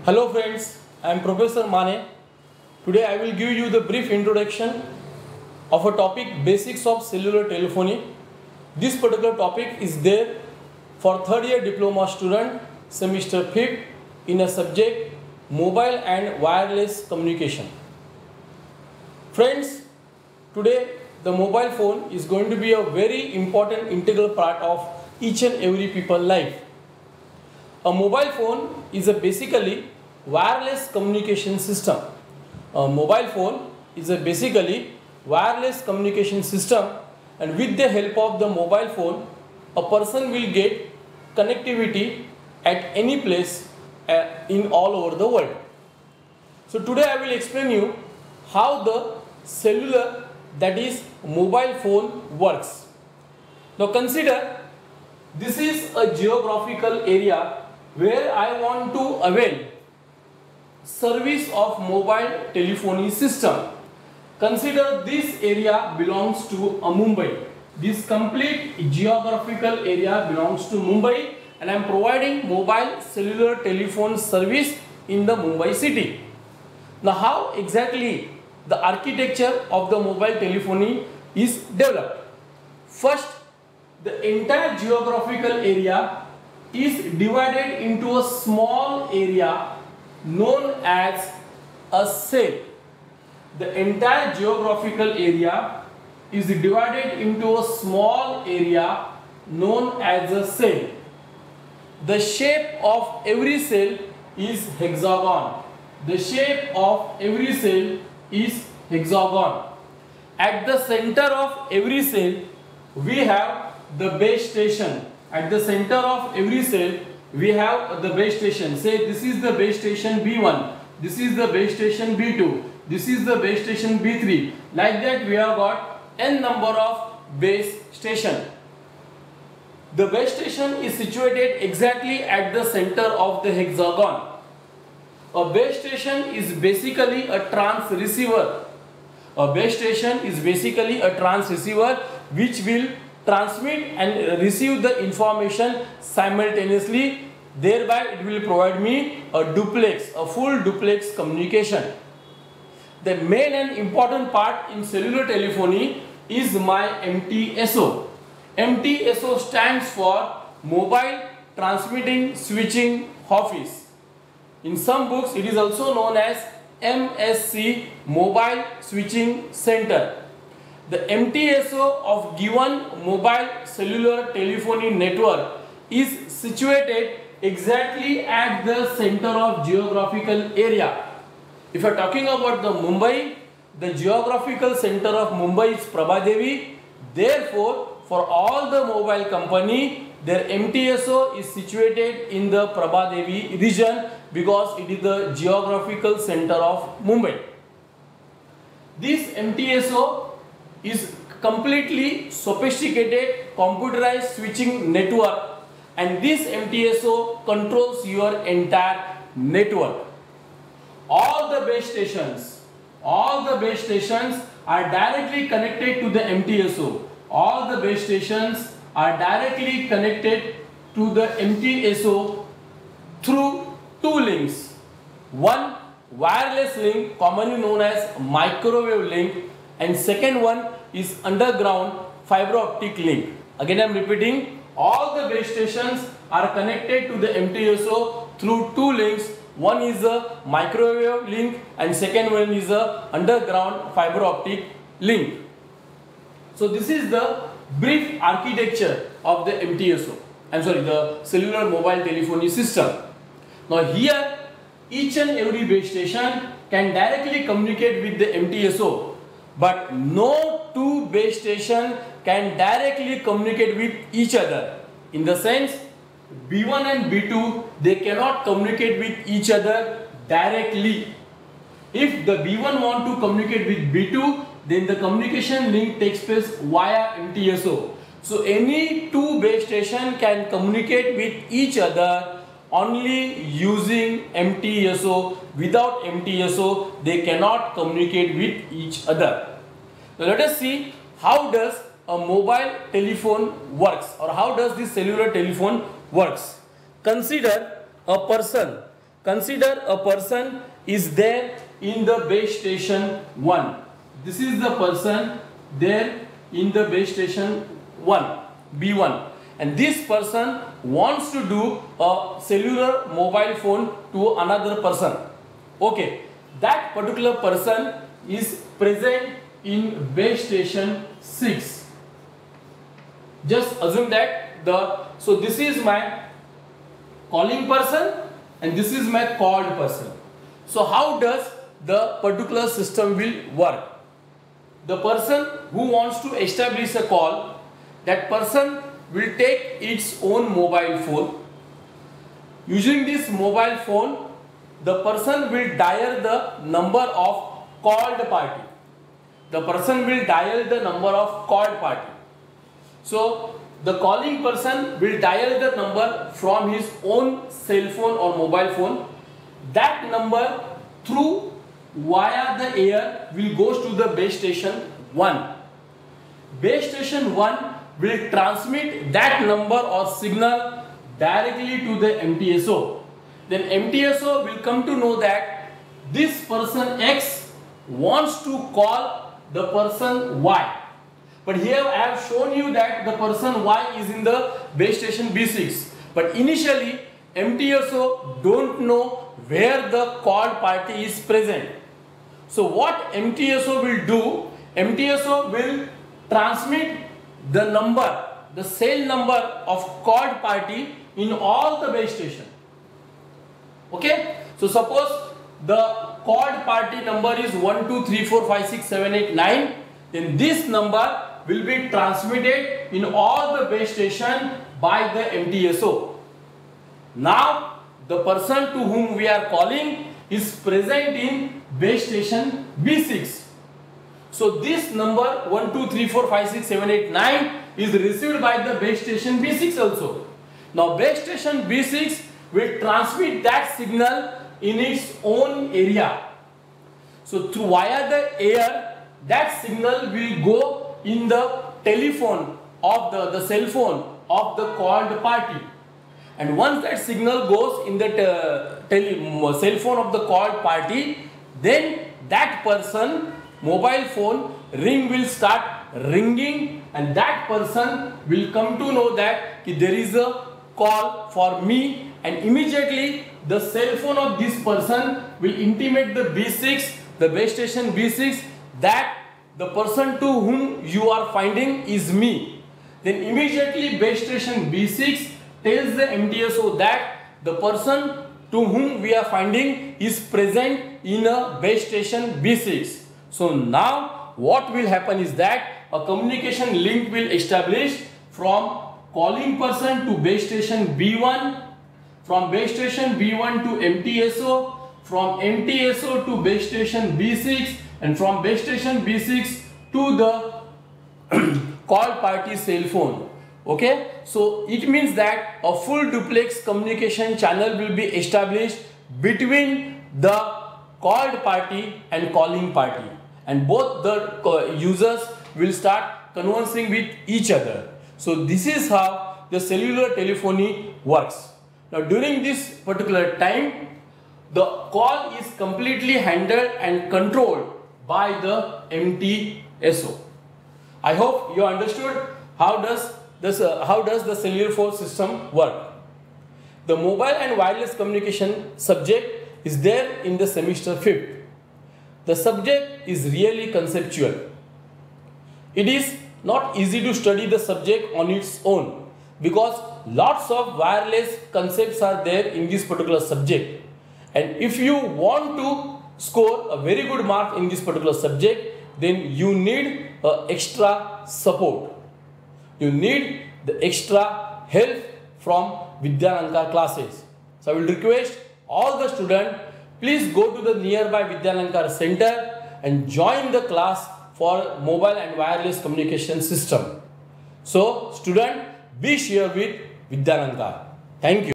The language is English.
Hello friends, I am Professor Mane. Today I will give you the brief introduction of a topic basics of cellular telephony. This particular topic is there for third year diploma student semester 5th in a subject mobile and wireless communication. Friends, today the mobile phone is going to be a very important integral part of each and every people's life. A mobile phone is basically wireless communication system. A mobile phone is basically wireless communication system, and with the help of the mobile phone, a person will get connectivity at any place in all over the world. So today I will explain you how the cellular, that is mobile phone, works. Now consider this is a geographical area where I want to avail service of mobile telephony system. Consider this area belongs to Mumbai. This complete geographical area belongs to Mumbai, and I am providing mobile cellular telephone service in the Mumbai city. Now how exactly the architecture of the mobile telephony is developed? First, the entire geographical area is divided into a small area known as a cell. The entire geographical area is divided into a small area known as a cell. The shape of every cell is hexagon. The shape of every cell is hexagon. At the center of every cell, we have the base station. At the center of every cell, we have the base station. Say this is the base station B1, this is the base station B2, this is the base station B3. Like that we have got n number of base station. The base station is situated exactly at the center of the hexagon. A base station is basically a transceiver. A base station is basically a transceiver which will transmit and receive the information simultaneously. Thereby it will provide me a duplex, a full duplex communication. The main and important part in cellular telephony is my MTSO. MTSO stands for Mobile Transmitting Switching Office. In some books it is also known as MSC, Mobile Switching Center. The MTSO of given mobile cellular telephony network is situated exactly at the center of geographical area. If you are talking about the Mumbai, the geographical center of Mumbai is Prabhadevi. Therefore, for all the mobile company, their MTSO is situated in the Prabhadevi region because it is the geographical center of Mumbai. This MTSO is completely sophisticated computerized switching network, and this MTSO controls your entire network. All the base stations are directly connected to the MTSO. All the base stations are directly connected to the MTSO through two links. One wireless link, commonly known as microwave link, and second one is underground fiber optic link. Again I am repeating, all the base stations are connected to the MTSO through two links. One is a microwave link and second one is a underground fiber optic link. So this is the brief architecture of the MTSO. The cellular mobile telephony system. Now here each and every base station can directly communicate with the MTSO. But no two base stations can directly communicate with each other. In the sense, B1 and B2, they cannot communicate with each other directly. If the B1 want to communicate with B2, then the communication link takes place via MTSO. So any two base station can communicate with each other only using MTSO. Without MTSO, they cannot communicate with each other. Now let us see how does a mobile telephone works, or how does this cellular telephone works. Consider a person consider a person is there in the base station 1. This is the person there in the base station 1, B1, and this person wants to do a cellular mobile phone to another person. Okay, that particular person is present in base station 6. Just assume that so this is my calling person and this is my called person. So how does the particular system will work? The person who wants to establish a call, that person will take its own mobile phone. Using this mobile phone, the person will dial the number of called party. The person will dial the number of called party. So the calling person will dial the number from his own cell phone or mobile phone. That number through via the air will goes to the base station 1. Base station 1 will transmit that number or signal directly to the MTSO. Then MTSO will come to know that this person X wants to call the person Y. But here I have shown you that the person Y is in the base station B6. But initially MTSO don't know where the called party is present. So what MTSO will do, MTSO will transmit the number, the cell number of called party in all the base station. Okay, so suppose the called party number is 1, 2, 3, 4, 5, 6, 7, 8, 9. Then this number will be transmitted in all the base station by the MTSO. Now the person to whom we are calling is present in base station B6. So this number 1, 2, 3, 4, 5, 6, 7, 8, 9 is received by the base station B6 also. Now base station B6 will transmit that signal in its own area. So through via the air, that signal will go in the telephone of the cell phone of the called party. And once that signal goes in the cell phone of the called party, then that person mobile phone ring will start ringing and that person will come to know that there is a call for me, and immediately the cell phone of this person will intimate the B6, the base station B6, that the person to whom you are finding is me. Then immediately base station B6 tells the MTSO that the person to whom we are finding is present in a base station B6. So now what will happen is that a communication link will establish from calling person to base station B1, from base station B1 to MTSO, from MTSO to base station B6, and from base station B6 to the call party cell phone. Okay, so it means that a full duplex communication channel will be established between the called party and calling party, and both the users will start conversing with each other. So this is how the cellular telephony works. Now during this particular time, the call is completely handled and controlled by the MTSO. I hope you understood how does the cellular phone system work. The mobile and wireless communication subject is there in the semester 5th. The subject is really conceptual. It is not easy to study the subject on its own because lots of wireless concepts are there in this particular subject. And if you want to score a very good mark in this particular subject, then you need extra support. You need the extra help from Vidyalankar classes. So I will request all the students, please go to the nearby Vidyalankar center and join the class for mobile and wireless communication system. So student, be sure with Vidyalankar. Thank you.